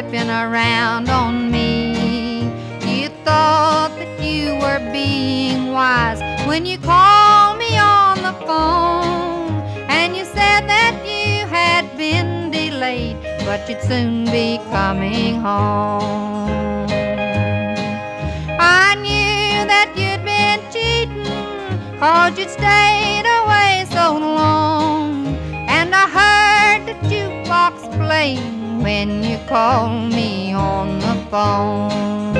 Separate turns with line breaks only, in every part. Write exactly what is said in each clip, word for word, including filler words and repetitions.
creeping around on me. You thought that you were being wise when you called me on the phone, and you said that you had been delayed, but you'd soon be coming home. I knew that you'd been cheating, 'cause you'd stayed away so long, and I heard the jukebox playing when you called me on the phone.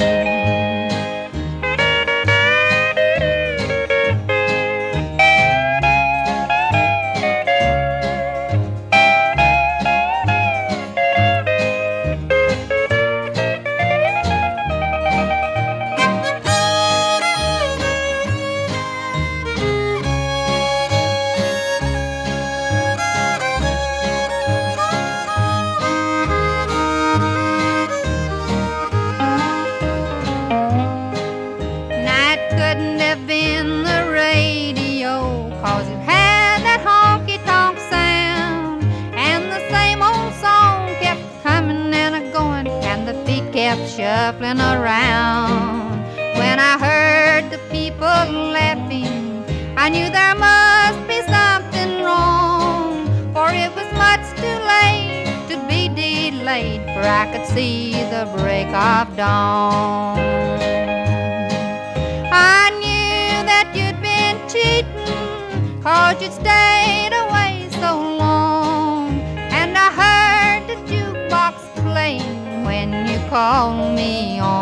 Kept shuffling around. When I heard the people laughing, I knew there must be something wrong, for it was much too late to be delayed, for I could see the break of dawn. I knew that you'd been cheating, 'cause you'd stayed away so long, and I heard the jukebox playing when you called me on